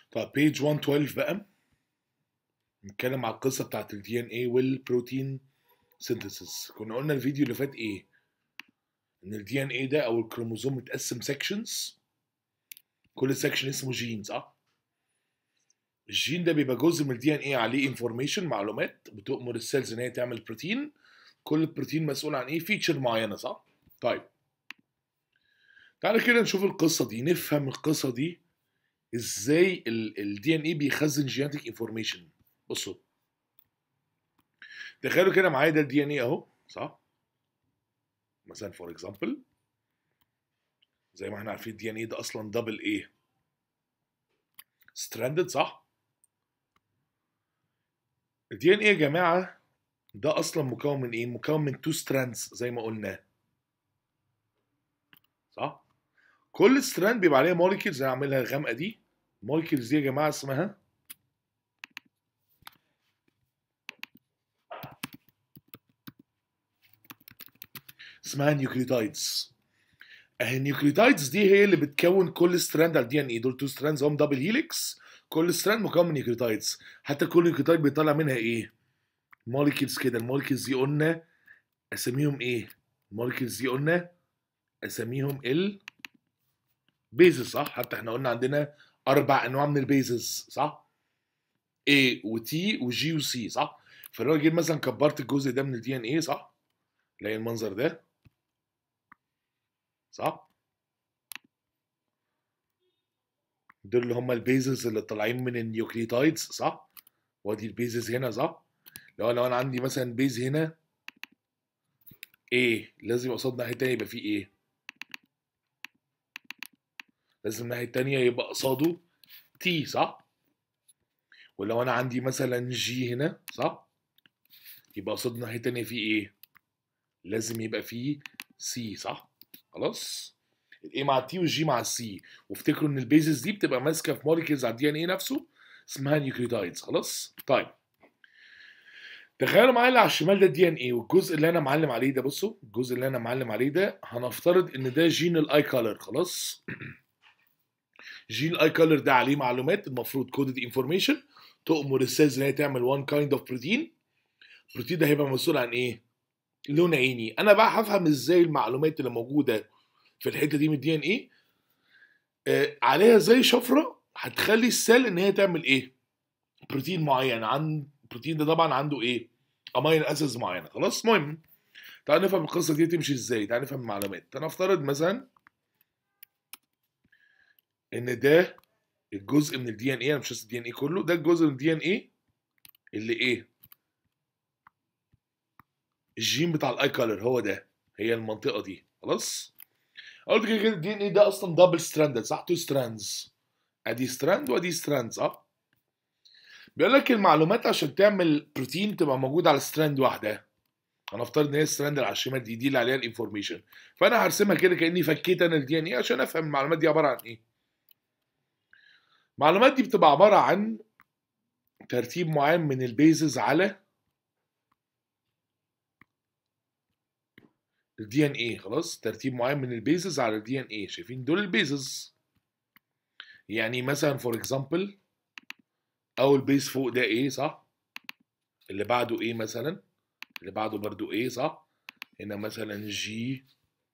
طب page 112 بقى نتكلم على القصه بتاعت الدي ان ايه والبروتين سينثيسيس. كنا قلنا الفيديو اللي فات ايه؟ ان الدي ان ايه ده او الكروموزوم متقسم سيكشنز، كل سيكشن اسمه جين، صح؟ الجين ده بيبقى جزء من الدي ان ايه، عليه انفورميشن، معلومات بتؤمر السيلز ان هي تعمل بروتين. كل بروتين مسؤول عن ايه؟ فيتشر معينه، صح؟ طيب تعالى كده نشوف القصه دي، نفهم القصه دي ازاي الدي ان ايه بيخزن جينيتك انفورميشن. بصوا تخيلوا كده معايا، ده الدي ان ايه اهو، صح؟ مثلا فور اكزامبل زي ما احنا عارفين الدي ان ايه ده اصلا دبل ايه؟ ستراندد، صح؟ الدي ان ايه يا جماعه ده اصلا مكون من ايه؟ مكون من تو ستراندز زي ما قلنا، صح؟ كل ستراند بيبقى عليها موليكيولز زي ما عاملها الغامقه دي. الموليكيولز دي يا جماعه اسمها نيوكليوتايدز. اهي النيوكليوتايدز دي هي اللي بتكون كل ستراند على الدي ان اي. دول تو ستراندز هم دبل هيليكس، كل ستراند مكون من نيوكليوتايدز. حتى كل نيوكليوتايد بيطلع منها ايه؟ موليكيولز كده. الموليكيولز دي قلنا اساميهم ايه؟ الموليكيولز دي قلنا اساميهم البيزز، صح؟ حتى احنا قلنا عندنا 4 انواع من البيزز، صح؟ A و T و G و C، صح؟ فلو جيت مثلا كبرت الجزء ده من الدي ان ايه، صح؟ تلاقي المنظر ده، صح؟ دول اللي هم البيزز اللي طالعين من النيوكليوتايدز، صح؟ وادي البيزز هنا، صح؟ لو انا عندي مثلا بيز هنا A، لازم قصاد الناحيه التانيه يبقى فيه A، لازم الناحيه التانيه يبقى قصاده T، صح؟ ولو انا عندي مثلا G هنا، صح؟ يبقى قصاد الناحيه التانيه فيه A، لازم يبقى فيه C، صح؟ خلاص؟ الاي مع التي والجي مع السي. وافتكروا ان البيزز دي بتبقى ماسكه في موليكيولز على الدي ان ايه نفسه اسمها نيوكليوتايدز. خلاص؟ طيب تخيلوا معايا اللي على الشمال ده الدي ان ايه، والجزء اللي انا معلم عليه ده، بصوا الجزء اللي انا معلم عليه ده هنفترض ان ده جين الاي كولر. خلاص؟ جين الاي كولر ده عليه معلومات، المفروض كودد انفورميشن تؤمر السيلز ان هي تعمل وان كايند اوف بروتين. البروتين ده هيبقى مسؤول عن ايه؟ لون عيني. انا بقى هفهم ازاي المعلومات اللي موجوده في الحته دي من الدي ان ايه عليها زي شفره هتخلي السيل ان هي تعمل ايه؟ بروتين معين. عن البروتين ده طبعا عنده ايه؟ امين اسيدز معينه. خلاص؟ المهم تعال نفهم القصه دي تمشي ازاي. تعال نفهم المعلومات. انا افترض مثلا ان ده الجزء من الدي ان ايه، انا مش الدي ان ايه كله، ده الجزء من الدي ان ايه اللي ايه؟ الجين بتاع الاي كولر هو ده، هي المنطقه دي. خلاص؟ قلت كده الدي ان ايه ده اصلا دبل ستراندد، صح؟ تو ستراندز، ادي ستراند وادي ستراند، صح؟ بيقول لك المعلومات عشان تعمل بروتين تبقى موجوده على ستراند واحده. هنفترض ان هي الستراند اللي على الشمال دي اللي عليها الانفورميشن، فانا هرسمها كده كاني فكيت انا الدي ان ايه عشان افهم المعلومات دي عباره عن ايه. المعلومات دي بتبقى عباره عن ترتيب معين من البيزز على الدي ان ايه. خلاص؟ ترتيب معين من البيزز على الدي ان ايه. شايفين دول البيزز؟ يعني مثلا فور اكزامبل اول بيز فوق ده ايه، صح؟ اللي بعده ايه مثلا؟ اللي بعده برضو ايه، صح؟ هنا مثلا جي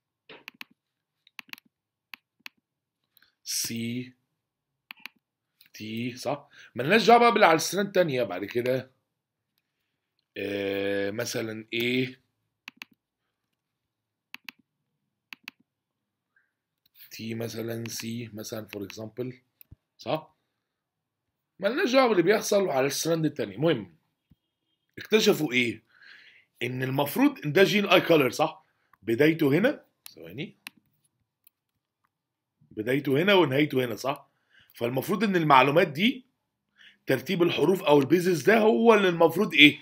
سي تي، صح؟ ملناش دعوه بقى باللي على الستراند التانيه بعد كده. مثلا ايه تي مثلا سي مثلا فور اكزامبل، صح؟ مالناش دعوه باللي بيحصل على الستراند التاني. المهم اكتشفوا ايه؟ ان المفروض ان ده جين اي كولر، صح؟ بدايته هنا، ثواني، بدايته هنا ونهايته هنا، صح؟ فالمفروض ان المعلومات دي ترتيب الحروف او البيزز ده هو اللي المفروض ايه؟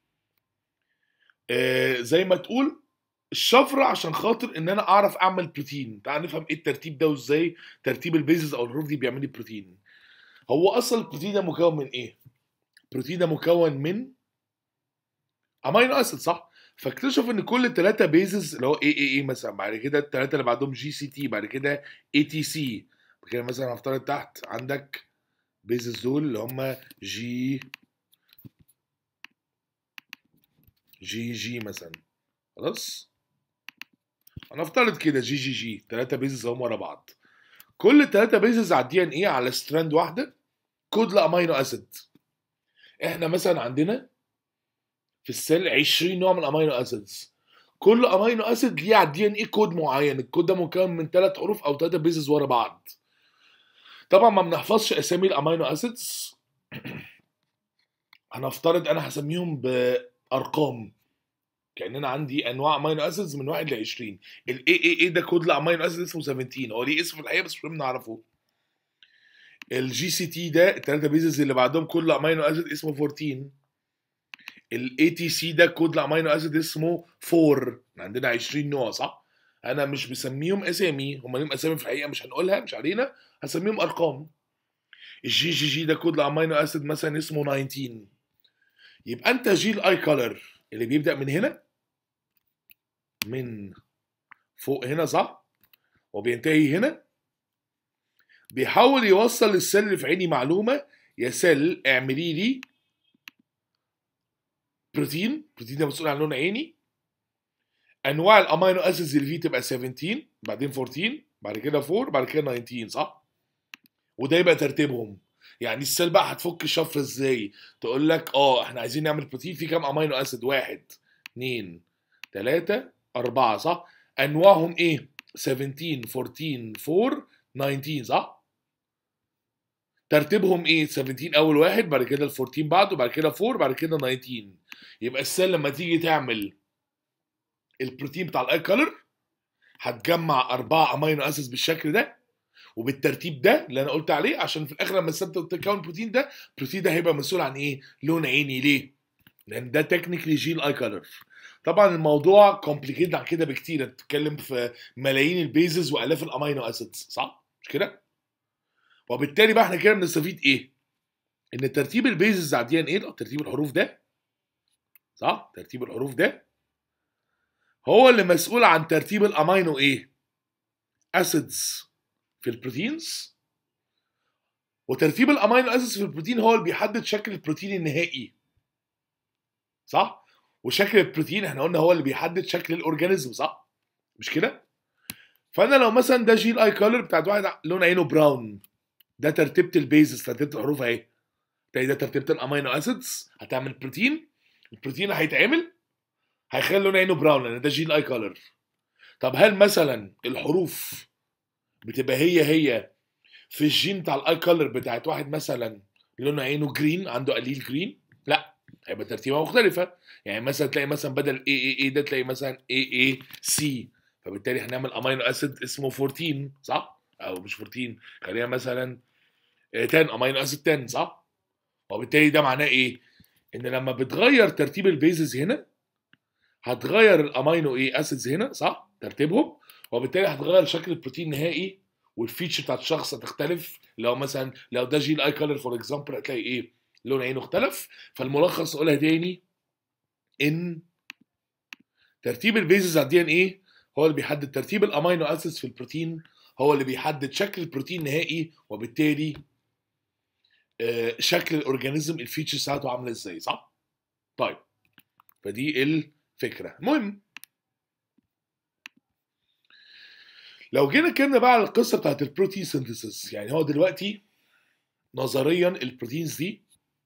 زي ما تقول الشفره عشان خاطر ان انا اعرف اعمل بروتين. تعال نفهم ايه الترتيب ده وازاي ترتيب البيزز او الحروف دي بيعمل لي بروتين. هو اصلا البروتين ده مكون من ايه؟ البروتين ده مكون من امينو اسيد، صح؟ فاكتشف ان كل الثلاثه بيزز اللي هو اي مثلا، بعد كده الثلاثه اللي بعدهم جي سي تي، بعد كده اي تي سي، بعد كده مثلا هفترض تحت عندك بيزز دول اللي هم جي مثلا. خلاص، هنفترض كده جي 3 بيزز هم ورا بعض. كل 3 بيزز على الدي ان ايه على ستراند واحده كود لامينو اسيد. احنا مثلا عندنا في السيل 20 نوع من الامينو اسيدز، كل امينو اسيد ليه على الدي ان ايه كود معين، الكود ده مكون من 3 حروف او 3 بيزز ورا بعض. طبعا ما بنحفظش اسامي الامينو اسيدز، هنفترض انا هسميهم بارقام، كاننا عندي انواع امينو اسيدز من 1 ل 20. الاي اي اي ده كود لامينو اسيد اسمه 17، هو ليه اسم في الحقيقه بس مش مهم نعرفه. الجي سي تي ده الثلاثه بيزز اللي بعدهم كل امينو اسيد اسمه 14. الاي تي سي ده كود لامينو اسيد اسمه 4. عندنا 20 نوع صح؟ انا مش بسميهم اسامي، هم ليهم اسامي في الحقيقه مش هنقولها، مش علينا، هسميهم ارقام. الجي ده كود لامينو اسيد مثلا اسمه 19. يبقى انت جي الاي كولر اللي بيبدا من هنا، من فوق هنا صح، وبينتهي هنا، بيحاول يوصل للسيل اللي في عيني معلومه: يا سيل اعملي لي بروتين ده مسؤول عن لون عيني، انواع الامينو اسيدز اللي فيه تبقى 17، بعدين 14، بعد كده 4، بعد كده 19 صح؟ وده يبقى ترتيبهم. يعني السيل بقى هتفك الشفره ازاي؟ تقول لك احنا عايزين نعمل بروتين فيه كام امينو اسيد؟ 1 2 3 4 صح؟ انواعهم ايه؟ 17 14 4 19 صح؟ ترتيبهم ايه؟ 17 اول واحد، بعد كده ال 14 بعده، بعد كده 4، بعد كده 19. يبقى السيل لما تيجي تعمل البروتين بتاع الاي كولر هتجمع 4 امينو اسيدز بالشكل ده وبالترتيب ده اللي انا قلت عليه، عشان في الاخر لما السيل تكون البروتين ده، البروتين ده هيبقى مسؤول عن ايه؟ لون عيني. ليه؟ لان ده تكنيكلي جين اي كولر. طبعا الموضوع كومبليكيتد عن كده بكتير، انت بتتكلم في ملايين البيزز والاف الامينو اسيدز صح؟ مش كده؟ وبالتالي بقى احنا كده بنستفيد ايه؟ ان ترتيب البيزز على الدي ان ايه، ترتيب الحروف ده صح؟ ترتيب الحروف ده هو اللي مسؤول عن ترتيب الامينو ايه؟ اسيدز في البروتينز، وترتيب الامينو اسيدز في البروتين هو اللي بيحدد شكل البروتين النهائي صح؟ وشكل البروتين احنا قلنا هو اللي بيحدد شكل الاورجانيزم صح؟ مش كده؟ فانا لو مثلا ده جين اي كولر بتاعت واحد لون عينه براون، ده ترتيبه البيزز، ترتيبه الحروف اهي، ده ترتيبه الامينو اسيدز، هتعمل بروتين، البروتين هيتعمل هيخلي لون عينه براون لان ده جين اي كولر. طب هل مثلا الحروف بتبقى هي في الجين بتاع الاي كولر بتاعت واحد مثلا لون عينه جرين، عنده قليل جرين؟ لا، هيبقى ترتيبها مختلفه. يعني مثلا تلاقي مثلا بدل اي ده تلاقي مثلا اي سي، فبالتالي هنعمل امينو اسيد اسمه 14 صح؟ او مش 14، خلينا مثلا 10 امينو اسيد 10 صح؟ وبالتالي ده معناه ايه؟ ان لما بتغير ترتيب البيزز هنا هتغير الامينو اسيدز هنا صح؟ ترتيبهم، وبالتالي هتغير شكل البروتين النهائي، والفيتشر بتاعت الشخص هتختلف. لو مثلا لو ده جين اي كولر فور اكزامبل هتلاقي ايه؟ لون عينه اختلف. فالملخص اقولها تاني ان ترتيب البيزز على الدي ان ايه هو اللي بيحدد ترتيب الامينو اسيدز في البروتين، هو اللي بيحدد شكل البروتين النهائي، وبالتالي شكل الاورجانيزم الفيتشر بتاعته عامله ازاي صح؟ طيب، فدي الفكره. المهم لو جينا اتكلمنا بقى على القصه بتاعت البروتين سينثيسيس، يعني هو دلوقتي نظريا البروتينز دي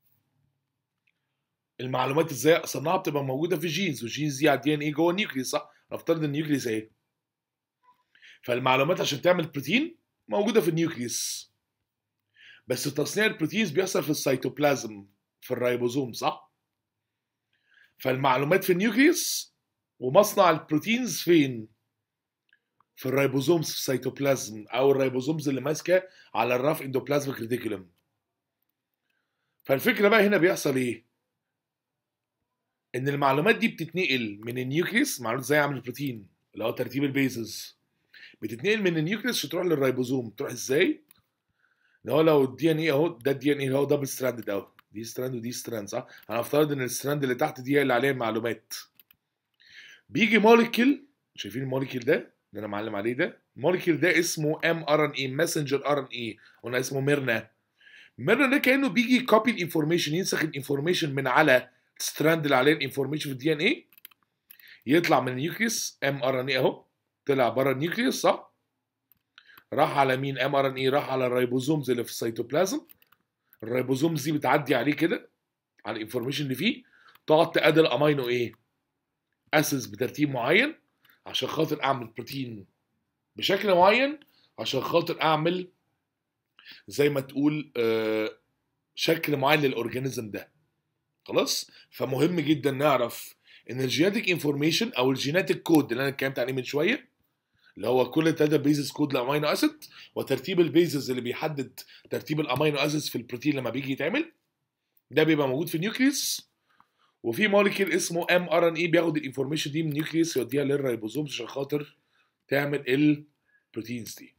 المعلومات ازاي اصنعها بتبقى موجوده في الجينز، والجينز دي على الدي ان ايه جوه النيوكليس صح؟ نفترض النيوكليس اهي، فالمعلومات عشان تعمل بروتين موجوده في النيوكليس، بس تصنيع البروتينز بيحصل في السيتوبلازم في الريبوزوم صح؟ فالمعلومات في النيوكليس، ومصنع البروتينز فين؟ في الريبوزومز في السيتوبلازم، او الريبوزومز اللي ماسكه على الراف اندوبلازميك ريتيكولم. فالفكره بقى هنا بيحصل ايه؟ ان المعلومات دي بتتنقل من النيوكليس، معلومات ازاي اعمل بروتين اللي هو ترتيب البيزز، بتتنقل من النيوكليس تروح للريبوزوم. تروح ازاي؟ ان هو لو الدي ان ايه اهو، ده الدي ان ايه هو دبل ستراندد اهو، دي ستراند ودي ستراند صح؟ هنفترض ان الستراند اللي تحت دي هي اللي عليها المعلومات. بيجي موليكيول، شايفين الموليكيول ده اللي انا معلم عليه ده؟ الموليكيول ده اسمه ام ار ان اي، ماسنجر ار ان اي، قلنا اسمه ميرنا. الميرور ده كانه بيجي كوبي الانفورميشن، ينسخ الانفورميشن من على ستراند اللي عليه الانفورميشن في الدي ان ايه، يطلع من النيوكليوس ام ار ان اي اهو، طلع بره النيوكليوس صح؟ راح على مين؟ ام ار ان اي راح على الريبوزومز اللي في السيتوبلازم. الريبوزومز دي بتعدي عليه كده على الانفورميشن اللي فيه، تقعد تقادر امينو ايه؟ اسيدز بترتيب معين عشان خاطر اعمل بروتين بشكل معين، عشان خاطر اعمل زي ما تقول شكل معين للاورجانيزم ده. خلاص؟ فمهم جدا نعرف ان الجيناتيك انفورميشن او الجيناتيك كود اللي انا اتكلمت عليه من شويه، اللي هو كل التلاته بيزز كود لامينو اسيد، وترتيب البيزز اللي بيحدد ترتيب الامينو اسيدز في البروتين لما بيجي يتعمل، ده بيبقى موجود في النيوكليوس. وفي موليكيول اسمه ام ار ان اي بياخد الانفورميشن دي من النيوكليوس يوديها للريبوزومز عشان خاطر تعمل البروتينز دي.